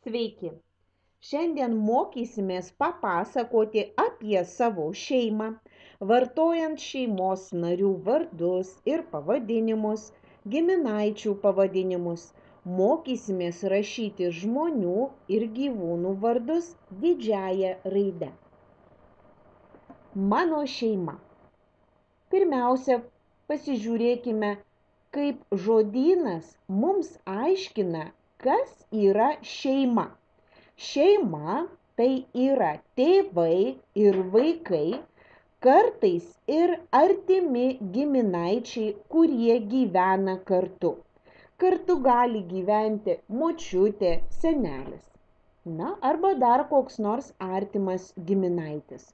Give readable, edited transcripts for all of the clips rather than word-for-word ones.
Sveiki! Šiandien mokysimės papasakoti apie savo šeimą, vartojant šeimos narių vardus ir pavadinimus, giminaičių pavadinimus. Mokysimės rašyti žmonių ir gyvūnų vardus didžiąja raide. Mano šeima. Pirmiausia, pasižiūrėkime, kaip žodynas mums aiškina, kas yra šeima. Šeima tai yra tėvai ir vaikai, kartais ir artimi giminaičiai, kurie gyvena kartu. Kartu gali gyventi močiutė, senelis. Arba dar koks nors artimas giminaitis.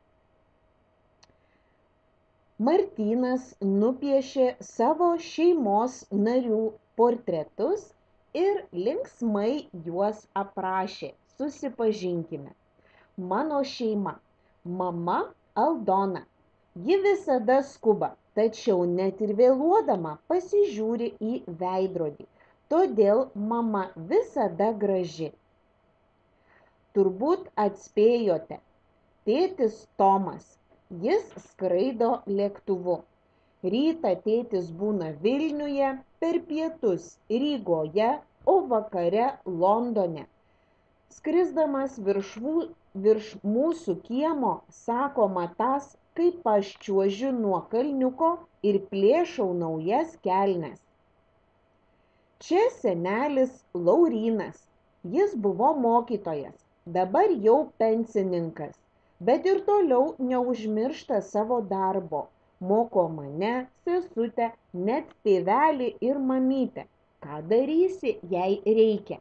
Martynas nupiešė savo šeimos narių portretus ir linksmai juos aprašė. Susipažinkime. Mano šeima. Mama Aldona. Ji visada skuba, tačiau net ir vėluodama pasižiūri į veidrodį. Todėl mama visada graži. Turbūt atspėjote. Tėtis Tomas. Jis skraido lėktuvu. Rytą tėtis būna Vilniuje, per pietus Rygoje, o vakare Londone. Skrisdamas virš mūsų kiemo sako matąs, kaip aš čiuožiu nuo kalniuko ir plėšau naujas kelnes. Čia senelis Laurynas. Jis buvo mokytojas, dabar jau pensininkas. Bet ir toliau neužmiršta savo darbo, moko mane, sesutę, net tėvelį ir mamytę. Ką darysi, jei reikia?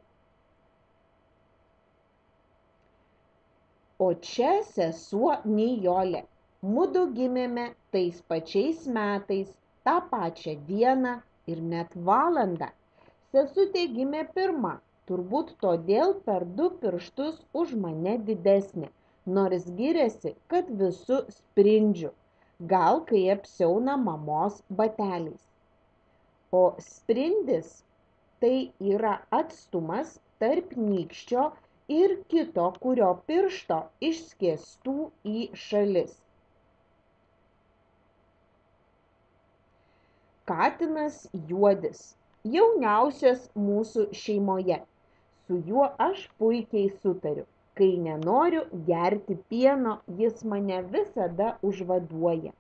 O čia sesuo Nijolė. Mudu gimėme tais pačiais metais, tą pačią dieną ir net valandą. Sesutė gimė pirma, turbūt todėl per 2 pirštus už mane didesnė. Nors giriasi, kad visu sprindžiu, gal kai apsiauna mamos bateliais. O sprindis tai yra atstumas tarp nykščio ir kito, kurio piršto išskėstų į šalis. Katinas Juodis, jauniausias mūsų šeimoje. Su juo aš puikiai sutariu. Kai nenoriu gerti pieno, jis mane visada užvaduoja.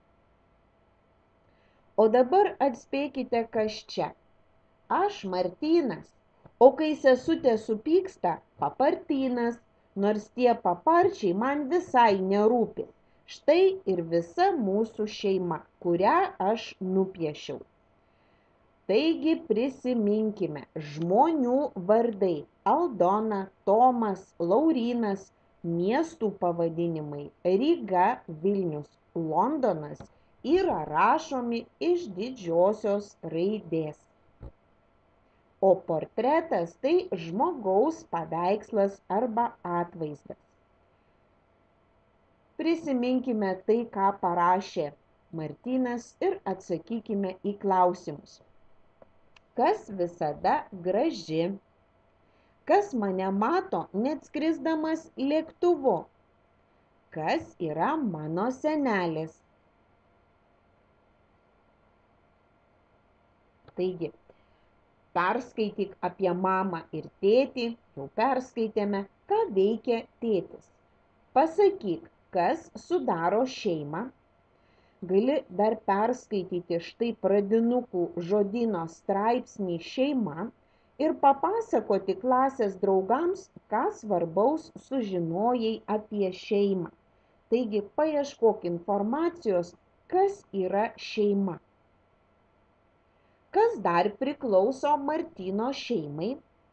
O dabar atspėkite, kas čia. Aš Martynas, o kai sesutė supyksta, Papartynas, nors tie paparčiai man visai nerūpi. Štai ir visa mūsų šeima, kurią aš nupiešiau. Taigi prisiminkime žmonių vardai Aldona, Tomas, Laurynas, miestų pavadinimai Ryga, Vilnius, Londonas yra rašomi iš didžiosios raidės. O portretas tai žmogaus paveikslas arba atvaizdas. Prisiminkime tai, ką parašė Martynas ir atsakykime į klausimus. Kas visada graži? Kas mane mato, net skrisdamas lėktuvu? Kas yra mano senelis? Taigi, perskaityk apie mamą ir tėtį, jau perskaitėme, ką veikia tėtis. Pasakyk, kas sudaro šeimą. Gali dar perskaityti štai pradinukų žodyno straipsnį šeima ir papasakoti klasės draugams, ką svarbaus sužinojai apie šeimą. Taigi paieškok informacijos, kas yra šeima. Kas dar priklauso Martyno šeimai?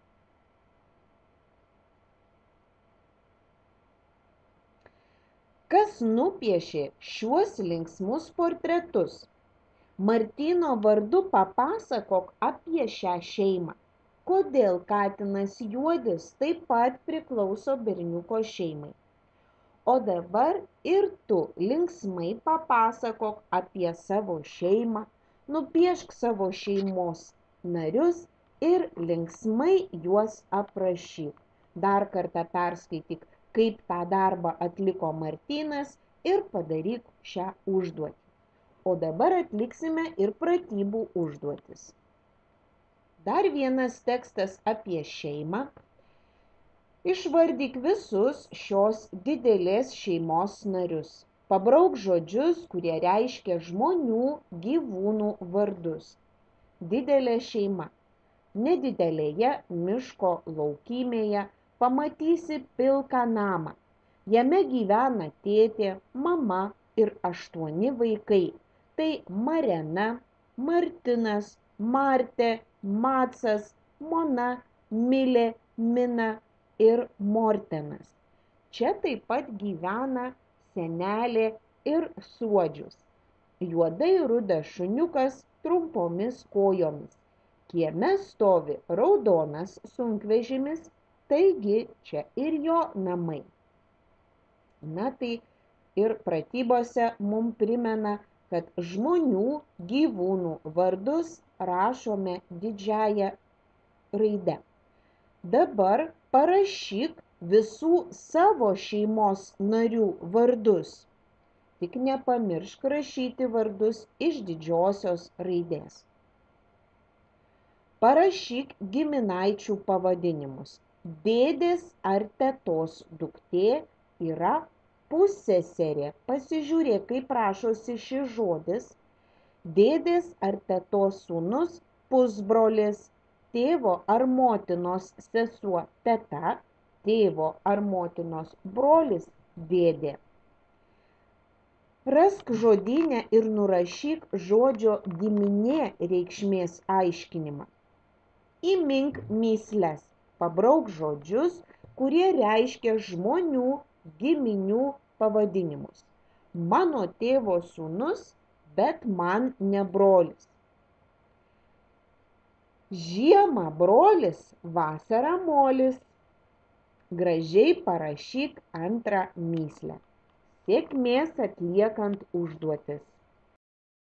Kas nupiešė šiuos linksmus portretus? Martyno vardu papasakok apie šią šeimą. Kodėl katinas Juodis taip pat priklauso berniuko šeimai? O dabar ir tu linksmai papasakok apie savo šeimą, nupiešk savo šeimos narius ir linksmai juos aprašyk. Dar kartą perskaityk, kaip tą darbą atliko Martynas ir padaryk šią užduotį. O dabar atliksime ir pratybų užduotis. Dar vienas tekstas apie šeimą. Išvardyk visus šios didelės šeimos narius. Pabrauk žodžius, kurie reiškia žmonių, gyvūnų vardus. Didelė šeima. Nedidelėje miško laukymėje pamatysi pilką namą. Jame gyvena tėtė, mama ir 8 vaikai. Tai Marena, Martinas, Martė, Macas, Mona, Milė, Mina ir Mortenas. Čia taip pat gyvena senelė ir suodžius. Juodai rudas šuniukas trumpomis kojomis. Kieme stovi raudonas sunkvežimis, taigi čia ir jo namai. Na tai ir pratybose mums primena, kad žmonių, gyvūnų vardus rašome didžiąja raide. Dabar parašyk visų savo šeimos narių vardus. Tik nepamiršk rašyti vardus iš didžiosios raidės. Parašyk giminaičių pavadinimus. Dėdės ar tetos duktė yra pusseserė. Pasižiūrėk, kaip rašosi šis žodis. Dėdės ar tetos sūnus pusbrolis, tėvo ar motinos sesuo teta, tėvo ar motinos brolis dėdė. Rask žodyne ir nurašyk žodžio giminė reikšmės aiškinimą. Įmink mįsles, pabrauk žodžius, kurie reiškia žmonių, giminių pavadinimus. Mano tėvo sūnus, bet man ne brolis. Žiemą brolis, vasarą molis. Gražiai parašyk antrą mįslę. Sėkmės atliekant užduotis.